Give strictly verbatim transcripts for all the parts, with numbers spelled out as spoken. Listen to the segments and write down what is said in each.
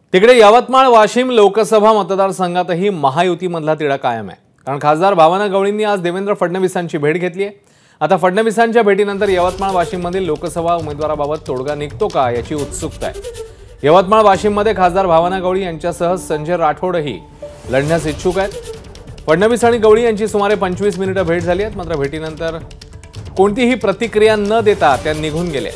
तिकडे यवतमाळ वाशिम लोकसभा मतदारसंघातही महायुतीमधला तिढा कायम आहे। कारण खासदार भावना गवळींनी आज देवेंद्र फडणवीसांची भेट घेतली आहे। आता फडणवीसांच्या भेटीनंतर यवतमाळ वाशिम मधील लोकसभा उमेदवाराबाबत तोडगा निघतो का याची उत्सुकता आहे। यवतमाळ वाशिम मध्ये खासदार भावना गवळी यांच्यासह संजय राठोडही लढण्यास इच्छुक आहेत। फडणवीस आणि गवळी यांची सुमारे पंचवीस मिनिटे भेट झाली आहे, मात्र भेटीनंतर कोणतीही प्रतिक्रिया न देता त्या निघून गेले।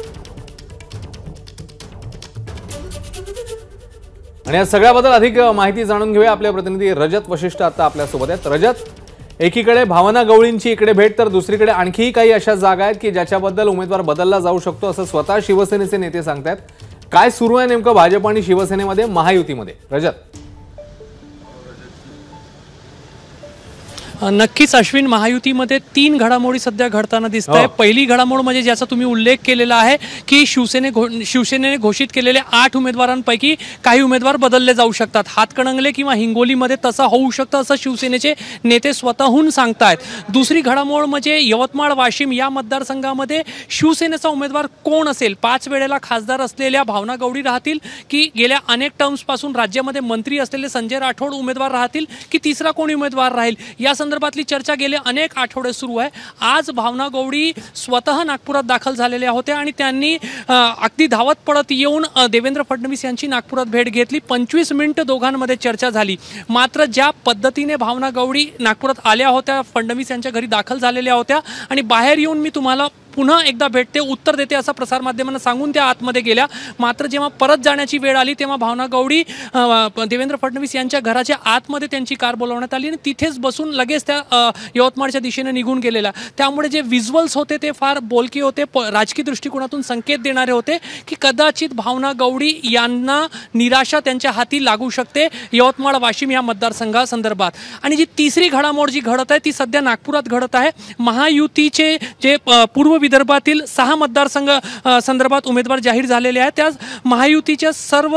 आणि या सगळ्याबद्दल अधिक माहिती जाणून घेऊया। आपले प्रतिनिधी रजत वशिष्ठ आता आपल्या सोबत आहेत। रजत, एकीकडे भावना गवळींची इकडे भेट तर दुसरीकडे आणखी काही अशा जागा आहेत की ज्याच्याबद्दल उमेदवार बदलला जाऊ शकतो असं स्वतः शिवसेनेचे नेते सांगतात। काय सुरू आहे नेमकं भाजप आणि शिवसेनेमध्ये महायुतीमध्ये? रजत, नक्कीच अश्विन, महायुतीमध्ये तीन घडामोडी सध्या घडताना दिसत आहे। पहिली घडामोड म्हणजे ज्याचा तुम्ही उल्लेख केलेला आहे की शिवसेने शिवसेनेने घोषित केलेले आठ उमेदवारांपैकी काही उमेदवार बदलले जाऊ शकतात। हातकणंगले किंवा हिंगोलीमध्ये तसं होऊ शकतं असं शिवसेनेचे नेते स्वतःहून सांगतायत। दुसरी घडामोड म्हणजे यवतमाळ वाशिम या मतदारसंघामध्ये शिवसेनेचा उमेदवार कोण असेल? पाच वेळेला खासदार असलेल्या भावना गवळी राहतील की गेल्या अनेक टर्म्स पासून राज्यामध्ये मंत्री असलेले संजय राठोड उमेदवार राहतील की तिसरा कोणी उमेदवार राहील? या संदर्भातली चर्चा गेले अनेक आठवडे सुरू आहे। आज भावना गवळी स्वतः नागपुरात दाखल झालेल्या होत्या आणि त्यांनी अगदी धावत पडत येऊन देवेंद्र फडणवीस यांची नागपुरात भेट घेतली। पंचवीस मिनिटं दोघांमध्ये चर्चा झाली। मात्र ज्या पद्धतीने भावना गवळी नागपुरात आल्या होत्या, फडणवीस यांच्या घरी दाखल झालेल्या होत्या आणि बाहेर येऊन मी तुम्हाला पुन्हा एकदा भेटते, उत्तर देते असं प्रसारमाध्यमांना सांगून त्या आतमध्ये गेल्या। मात्र जेव्हा परत जाण्याची वेळ आली तेव्हा भावना गवळी देवेंद्र फडणवीस यांच्या घराच्या आतमध्ये त्यांची कार बोलवण्यात आली आणि तिथेच बसून लगेच त्या यवतमाळच्या दिशेने निघून गेलेला। त्यामुळे जे व्हिज्युअल्स होते ते फार बोलके होते, राजकीय दृष्टिकोनातून संकेत देणारे होते की कदाचित भावना गवळी यांना निराशा त्यांच्या हाती लागू शकते यवतमाळ वाशिम या मतदारसंघासंदर्भात। आणि जी तिसरी घडामोड जी घडत आहे ती सध्या नागपुरात घडत आहे। महायुतीचे जे पूर्व विदर्भातील सहा मतदारसंघ संदर्भात उमेदवार जाहीर झालेले आहेत। त्या महायुतीच्या सर्व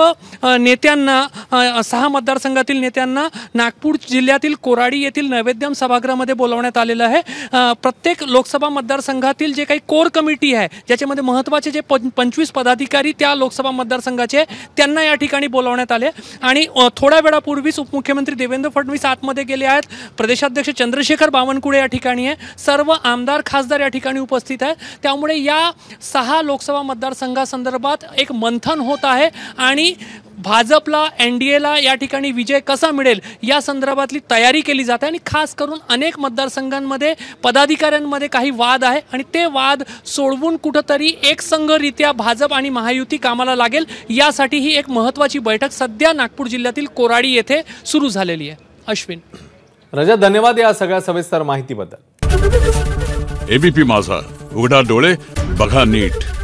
नेत्यांना, सहा मतदारसंघातील नेत्यांना नागपूर जिल्ह्यातील कोराडी येथील नैवेद्यम सभागृहामध्ये बोलवण्यात आलेलं आहे। प्रत्येक लोकसभा मतदारसंघातील जे काही कोर कमिटी आहे, ज्याच्यामध्ये महत्त्वाचे जे पंचवीस पदाधिकारी त्या लोकसभा मतदारसंघाचे, त्यांना या ठिकाणी बोलवण्यात आले। आणि थोड्या वेळापूर्वीच उपमुख्यमंत्री देवेंद्र फडणवीस आतमध्ये गेले आहेत। प्रदेशाध्यक्ष चंद्रशेखर बावनकुळे या ठिकाणी आहे। सर्व आमदार खासदार या ठिकाणी उपस्थित आहेत। त्यामुळे या सहा लोकसभा मतदारसंघासंदर्भात एक मंथन होत आहे आणि भाजपला, एनडीएला या ठिकाणी विजय कसा मिळेल या संदर्भातली तयारी केली जाते। आणि खास करून अनेक मतदारसंघांमध्ये पदाधिकाऱ्यांमध्ये काही वाद आहे आणि ते वाद सोडवून कुठंतरी एकसंघरित्या भाजप आणि महायुती कामाला लागेल यासाठी ही एक महत्त्वाची बैठक सध्या नागपूर जिल्ह्यातील कोराडी येथे सुरू झालेली आहे। अश्विन, रजत, धन्यवाद या सगळ्या सविस्तर माहितीबद्दल। एबीपी माझा, उघडा डोळे बघा नीट।